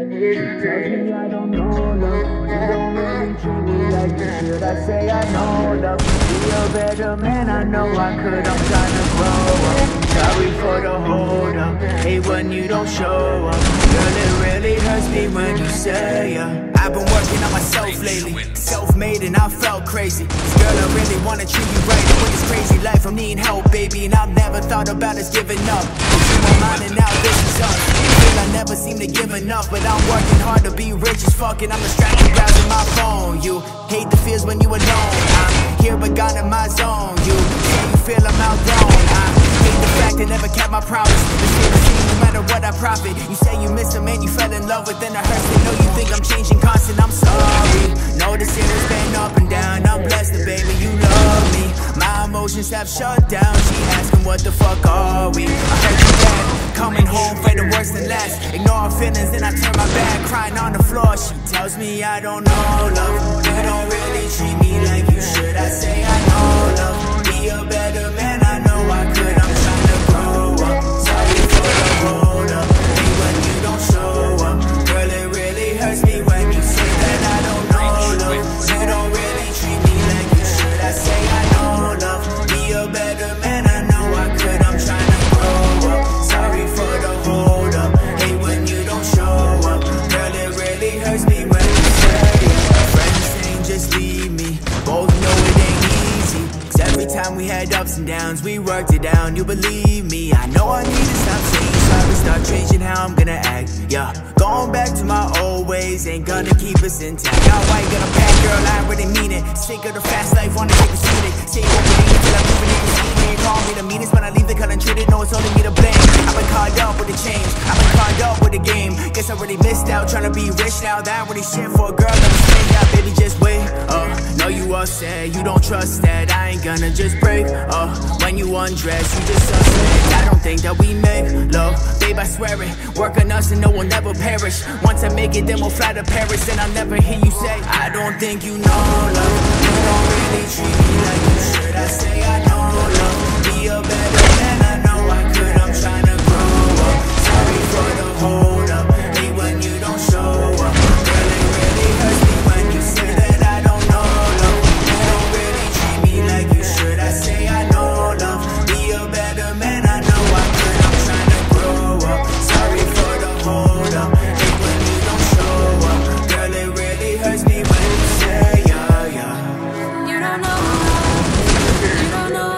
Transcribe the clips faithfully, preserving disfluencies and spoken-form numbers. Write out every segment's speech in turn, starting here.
Tells me I don't know love. You don't really treat me like you should. I say I know love. Be a better man, I know I could. I'm trying to grow up. Sorry for the hold up. Hate when you don't show up. Girl, it really hurts me when you say yeah. I've been working on myself lately. Self-made and I felt crazy. This girl, I really wanna treat you right. With this crazy life, I'm needing help, baby. And I've never thought about us giving up. It's in my mind and now this is us. Feel I never seem to give enough, but I'm working hard to be rich as fuck. And I'm distracted browsing my phone. You hate the feels when you alone. I'm here but gone in my zone. You say you feel I'm outgrown. I hate the fact I never kept my promise. It's still the same no matter what I profit. You say you miss a man you fell in love with, then it hurts to know you think I'm changing constant. I'm sorry. Notice it has been up and down. I'm blessed that baby you love me. My emotions have shut down. She asking what the fuck are we? I heard you bad. Coming home for the worst and last. Ignore her feelings, then I turn my back. Crying on the floor. She tells me I don't know love. You don't really treat me like you should. I say I know love. Be a better man, I know I could. I'm trying to grow up. Sorry for the hold up. Hate when you don't show up. Girl, it really hurts me when you say that I don't know love. You don't really treat me like you should. I say I know love. Be a better man, I know I could. I'm trying to grow up. Sorry for the hold up. Hate when you don't show up. Girl, it really hurts me when you say it. Friends saying just leave me. Both know it ain't easy. Cause every time we had ups and downs, we worked it down. You believe me? I know I need to stop saying sorry. Start changing how I'm gonna act. Yeah, going back to my old ways ain't gonna keep us intact. Now I got a bad girl, I really mean it. Sick of the fast life, wanna take a scenic. Say you won't believe it till I'm moving in the scene. Call me the meanest when I leave the cut untreated. No, it's only me to blame. I've been caught up with the change. I've been caught up with the game. Guess I really missed out trying to be rich now. That really shit for a girl that was saying yeah, baby, just wait. Uh, know you upset, you don't trust that. I ain't gonna just break. Uh, when you undress, you just suspect. I don't think that we make love. Babe, I swear it. Work on us and no one never perish. Once I make it, then we'll fly to Paris. And I'll never hear you say, I don't think you know love. You don't really treat me like you should. I say I know love. Be a better man, I know I could. I'm trying to grow up. Sorry for the hold up. Hate when you don't show up. Girl, it really hurts me when you say that I don't know love. You don't really treat me like you should. I say I know love. Be a better man, I know I could. I'm trying to grow up. Sorry for the hold up. Hate when you don't show up. Girl, it really hurts me when you say yeah, yeah. You don't know love. You don't know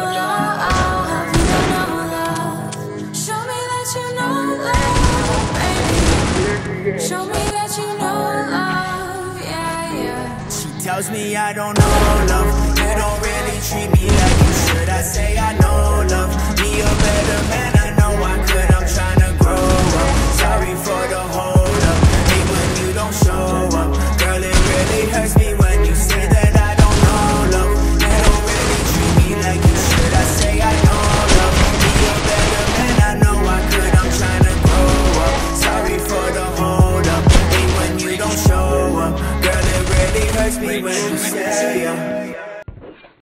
love. You don't know love. Show me that you know love, baby. Show me that you know love, yeah, yeah. She tells me I don't know love. You don't really treat me like you should. I say I know love. Be a better